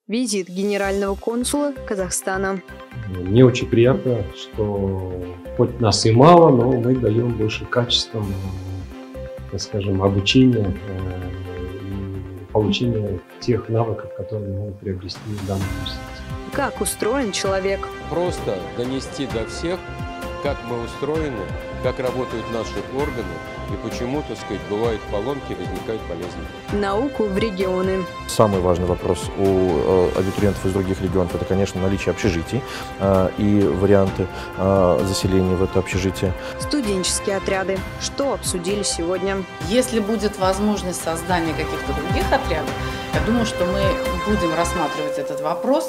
Визит генерального консула Казахстана. Мне очень приятно, что хоть нас и мало, но мы даем больше качеством, так скажем, обучения и получения тех навыков, которые могут приобрести в данном университете. Как устроен человек? Просто донести до всех, как мы устроены, как работают наши органы и почему, так сказать, бывают поломки, возникают болезни. Науку в регионы. Самый важный вопрос у абитуриентов из других регионов – это, конечно, наличие общежитий и варианты заселения в это общежитие. Студенческие отряды. Что обсудили сегодня? Если будет возможность создания каких-то других отрядов, я думаю, что мы будем рассматривать этот вопрос.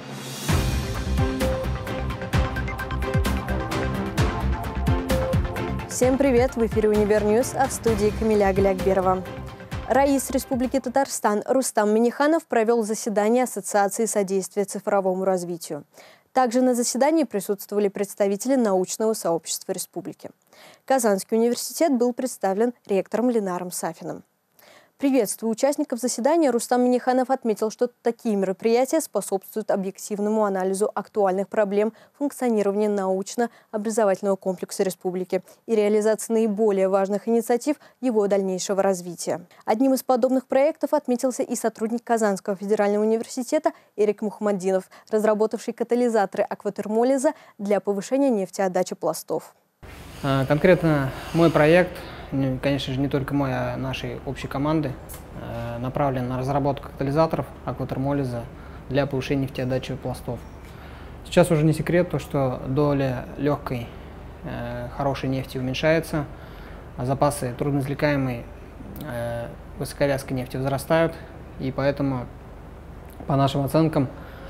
Всем привет! В эфире Универньюз, а в студии Камиля Галякберова. Раис Республики Татарстан Рустам Минниханов провел заседание Ассоциации содействия цифровому развитию. Также на заседании присутствовали представители научного сообщества республики. Казанский университет был представлен ректором Ленаром Сафиным. Приветствуя участников заседания, Рустам Минниханов отметил, что такие мероприятия способствуют объективному анализу актуальных проблем функционирования научно-образовательного комплекса республики и реализации наиболее важных инициатив его дальнейшего развития. Одним из подобных проектов отметился и сотрудник Казанского федерального университета Эрик Мухаммадинов, разработавший катализаторы акватермолиза для повышения нефтеотдачи пластов. Конкретно мой проект, конечно же, не только мой, а нашей общей команды, направлен на разработку катализаторов акватермолиза для повышения нефтеотдачи пластов. Сейчас уже не секрет, что доля легкой, хорошей нефти уменьшается, а запасы трудноизвлекаемой высоковязкой нефти возрастают, и поэтому, по нашим оценкам,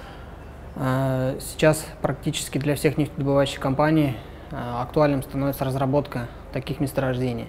сейчас практически для всех нефтедобывающих компаний актуальным становится разработка таких месторождений.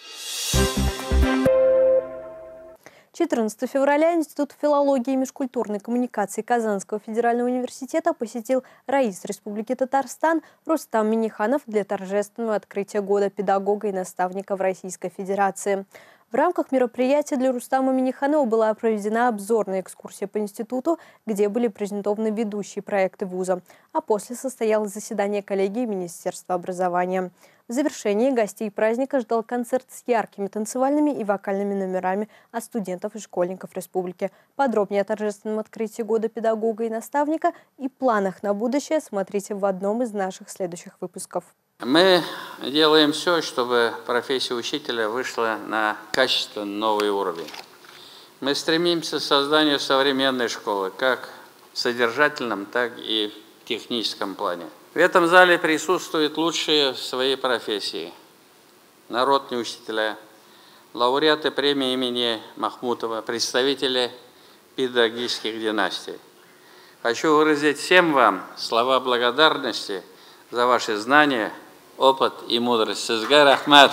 14 февраля Институт филологии и межкультурной коммуникации Казанского федерального университета посетил Раис Республики Татарстан Рустам Минниханов для торжественного открытия года педагога и наставника в Российской Федерации. В рамках мероприятия для Рустама Минниханова была проведена обзорная экскурсия по институту, где были презентованы ведущие проекты вуза, а после состоялось заседание коллегии Министерства образования. В завершении гостей праздника ждал концерт с яркими танцевальными и вокальными номерами от студентов и школьников республики. Подробнее о торжественном открытии года педагога и наставника и планах на будущее смотрите в одном из наших следующих выпусков. Мы делаем все, чтобы профессия учителя вышла на качественно новый уровень. Мы стремимся к созданию современной школы, как в содержательном, так и в техническом плане. В этом зале присутствуют лучшие в своей профессии, народные учителя, лауреаты премии имени Махмутова, представители педагогических династий. Хочу выразить всем вам слова благодарности за ваши знания, опыт и мудрость. Сизга рахмат.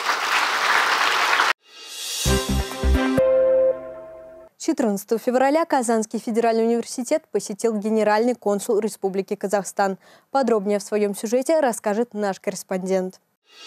14 февраля Казанский федеральный университет посетил генеральный консул Республики Казахстан. Подробнее в своем сюжете расскажет наш корреспондент.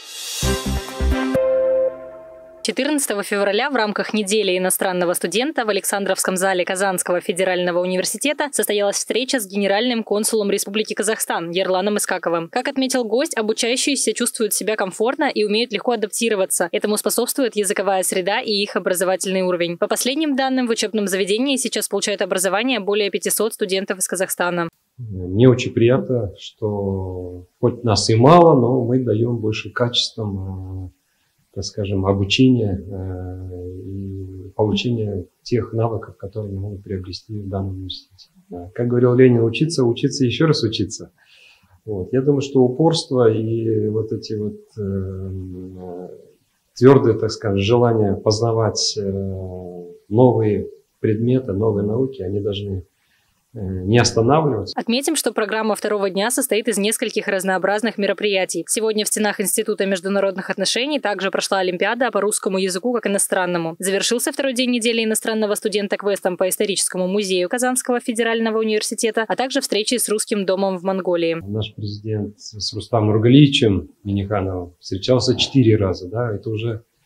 14 февраля в рамках недели иностранного студента в Александровском зале Казанского федерального университета состоялась встреча с генеральным консулом Республики Казахстан Ерланом Искаковым. Как отметил гость, обучающиеся чувствуют себя комфортно и умеют легко адаптироваться. Этому способствует языковая среда и их образовательный уровень. По последним данным, в учебном заведении сейчас получают образование более 500 студентов из Казахстана. Мне очень приятно, что хоть нас и мало, но мы даем больше качеством, так скажем, обучения и получения тех навыков, которые могут приобрести в данном университете. Как говорил Ленин, учиться, учиться, еще раз учиться. Вот. Я думаю, что упорство и вот эти вот твердые, так скажем, желания познавать новые предметы, новые науки, они должны не останавливаться. Отметим, что программа второго дня состоит из нескольких разнообразных мероприятий. Сегодня в стенах Института международных отношений также прошла Олимпиада по русскому языку как иностранному. Завершился второй день недели иностранного студента квестом по историческому музею Казанского федерального университета, а также встречей с русским домом в Монголии. Наш президент с Рустамом Нургалиевичем Миннихановым встречался 4 раза. Да? Это уже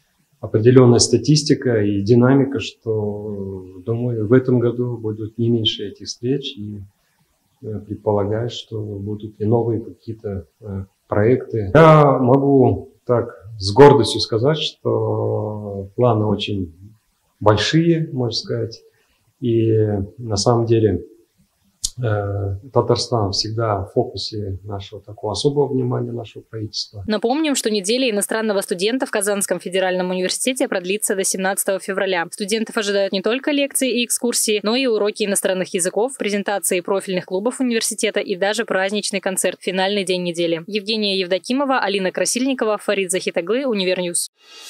определенная статистика и динамика, что, думаю, в этом году будут не меньше этих встреч, и предполагаю, что будут и новые какие-то проекты. Я могу так с гордостью сказать, что планы очень большие, можно сказать, и на самом деле Татарстан всегда в фокусе нашего такого особого внимания нашего правительства. Напомним, что неделя иностранного студента в Казанском федеральном университете продлится до 17 февраля. Студентов ожидают не только лекции и экскурсии, но и уроки иностранных языков, презентации профильных клубов университета и даже праздничный концерт в финальный день недели. Евгения Евдокимова, Алина Красильникова, Фарид Захитаглы, Универньюз.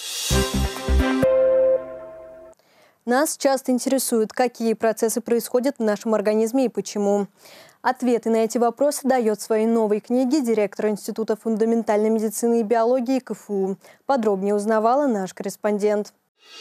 Нас часто интересует, какие процессы происходят в нашем организме и почему. Ответы на эти вопросы дает в своей новой книге директор Института фундаментальной медицины и биологии КФУ. Подробнее узнавала наш корреспондент.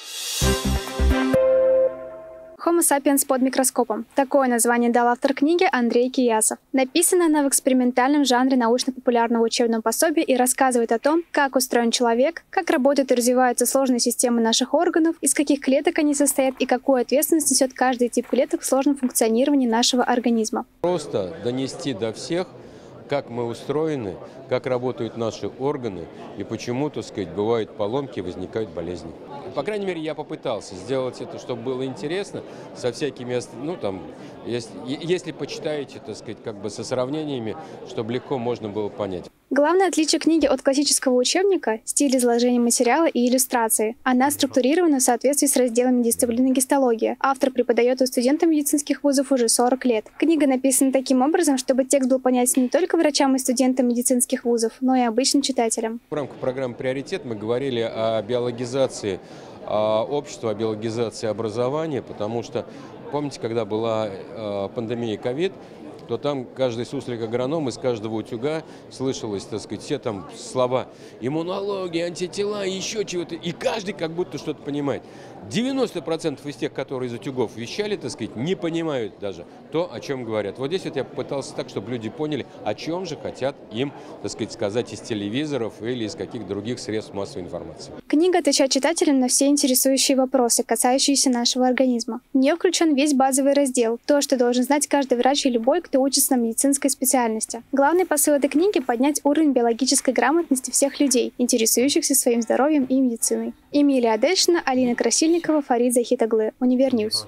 Homo sapiens под микроскопом. Такое название дал автор книги Андрей Киясов. Написана она в экспериментальном жанре научно-популярного учебного пособия и рассказывает о том, как устроен человек, как работают и развиваются сложные системы наших органов, из каких клеток они состоят и какую ответственность несет каждый тип клеток в сложном функционировании нашего организма. Просто донести до всех, как мы устроены, как работают наши органы и почему, так сказать, бывают поломки, возникают болезни. По крайней мере, я попытался сделать это, чтобы было интересно, со всякими, ну там, если почитаете, так сказать, как бы со сравнениями, чтобы легко можно было понять. Главное отличие книги от классического учебника – стиль изложения материала и иллюстрации. Она структурирована в соответствии с разделами дисциплины гистология. Автор преподает у студентов медицинских вузов уже 40 лет. Книга написана таким образом, чтобы текст был понятен не только врачам и студентам медицинских вузов, но и обычным читателям. В рамках программы «Приоритет» мы говорили о биологизации общества, о биологизации образования, потому что, помните, когда была пандемия ковид, то там каждый суслик-агроном из каждого утюга слышалось, так сказать, все там слова иммунология, антитела, еще чего-то, и каждый как будто что-то понимает. 90% из тех, которые из утюгов вещали, так сказать, не понимают даже то, о чем говорят. Вот здесь вот я попытался так, чтобы люди поняли, о чем же хотят им, так сказать, сказать из телевизоров или из каких-то других средств массовой информации. Книга отвечает читателям на все интересующие вопросы, касающиеся нашего организма. В нее включен весь базовый раздел, то, что должен знать каждый врач и любой, кто учится на медицинской специальности. Главный посыл этой книги – поднять уровень биологической грамотности всех людей, интересующихся своим здоровьем и медициной. Эмилия Адельшина, Алина Красильникова, Фарид Захитаглы, Универньюз.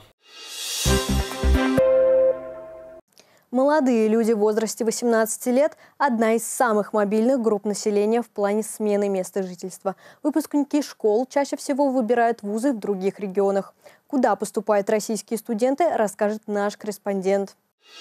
Молодые люди в возрасте 18 лет – одна из самых мобильных групп населения в плане смены места жительства. Выпускники школ чаще всего выбирают вузы в других регионах. Куда поступают российские студенты, расскажет наш корреспондент.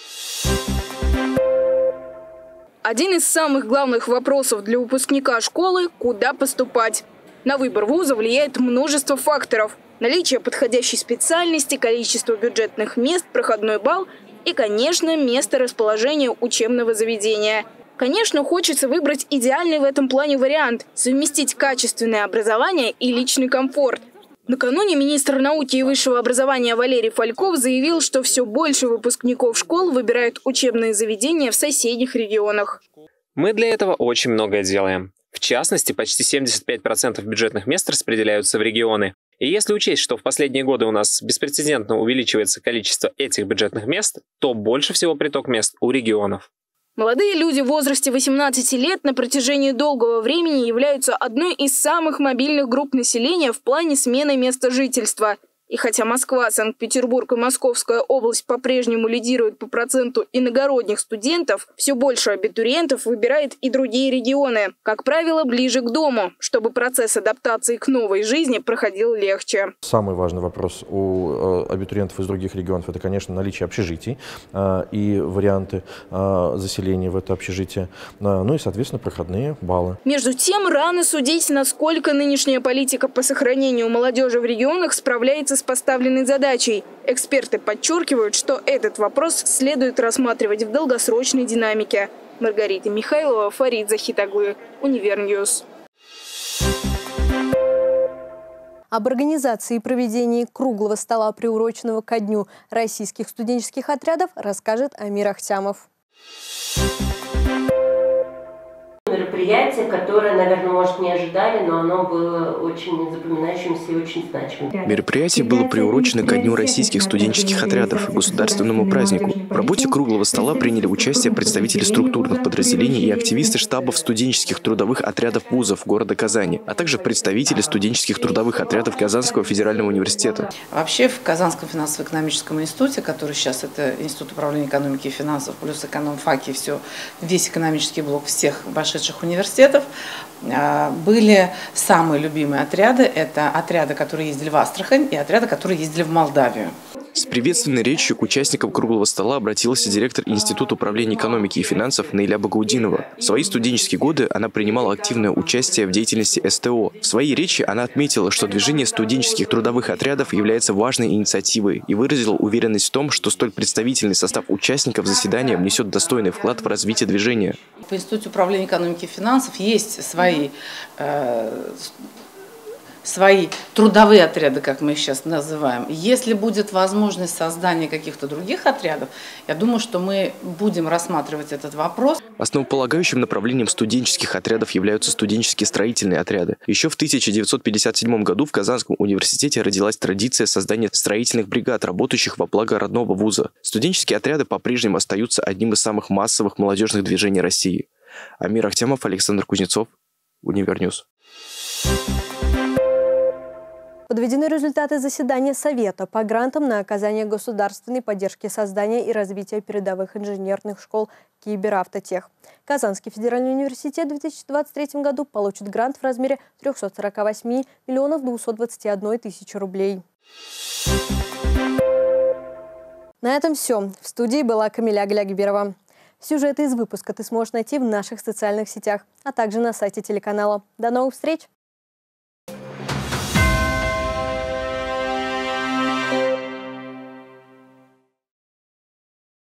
Один из самых главных вопросов для выпускника школы – куда поступать. На выбор вуза влияет множество факторов. Наличие подходящей специальности, количество бюджетных мест, проходной балл и, конечно, место расположения учебного заведения. Конечно, хочется выбрать идеальный в этом плане вариант – совместить качественное образование и личный комфорт. Накануне министр науки и высшего образования Валерий Фальков заявил, что все больше выпускников школ выбирают учебные заведения в соседних регионах. Мы для этого очень многое делаем. В частности, почти 75% бюджетных мест распределяются в регионы. И если учесть, что в последние годы у нас беспрецедентно увеличивается количество этих бюджетных мест, то больше всего приток мест у регионов. Молодые люди в возрасте 18 лет на протяжении долгого времени являются одной из самых мобильных групп населения в плане смены места жительства. И хотя Москва, Санкт-Петербург и Московская область по-прежнему лидируют по проценту иногородних студентов, все больше абитуриентов выбирает и другие регионы, как правило, ближе к дому, чтобы процесс адаптации к новой жизни проходил легче. Самый важный вопрос у абитуриентов из других регионов – это, конечно, наличие общежитий и варианты заселения в это общежитие, ну и, соответственно, проходные баллы. Между тем, рано судить, насколько нынешняя политика по сохранению молодежи в регионах справляется с поставленной задачей. Эксперты подчеркивают, что этот вопрос следует рассматривать в долгосрочной динамике. Маргарита Михайлова, Фарид Захитаглы, Универньюз. Об организации и проведении круглого стола, приуроченного ко дню российских студенческих отрядов, расскажет Амир Ахтямов. мероприятие, которое, наверное, может, не ожидали, но оно было очень запоминающимся и очень значимым. Мероприятие было приурочено ко Дню российских студенческих отрядов, государственному празднику. В работе круглого стола приняли участие представители структурных подразделений и активисты штабов студенческих трудовых отрядов вузов города Казани, а также представители студенческих трудовых отрядов Казанского федерального университета. Вообще в Казанском финансово-экономическом институте, который сейчас это Институт управления экономики и финансов, плюс экономфаки, весь экономический блок всех вошедших университетов, были самые любимые отряды. Это отряды, которые ездили в Астрахань, и отряды, которые ездили в Молдавию. С приветственной речью к участникам круглого стола обратилась директор Института управления экономики и финансов Наиля Багаудинова. В свои студенческие годы она принимала активное участие в деятельности СТО. В своей речи она отметила, что движение студенческих трудовых отрядов является важной инициативой и выразила уверенность в том, что столь представительный состав участников заседания внесет достойный вклад в развитие движения. В Институте управления экономики и финансов есть свои трудовые отряды, как мы их сейчас называем. Если будет возможность создания каких-то других отрядов, я думаю, что мы будем рассматривать этот вопрос. Основополагающим направлением студенческих отрядов являются студенческие строительные отряды. Еще в 1957 году в Казанском университете родилась традиция создания строительных бригад, работающих во благо родного вуза. Студенческие отряды по-прежнему остаются одним из самых массовых молодежных движений России. Амир Ахтямов, Александр Кузнецов, Универньюз. Подведены результаты заседания Совета по грантам на оказание государственной поддержки создания и развития передовых инженерных школ Киберавтотех. Казанский федеральный университет в 2023 году получит грант в размере 348 миллионов 221 тысячи рублей. На этом все. В студии была Камиля Глягберова. Сюжеты из выпуска ты сможешь найти в наших социальных сетях, а также на сайте телеканала. До новых встреч!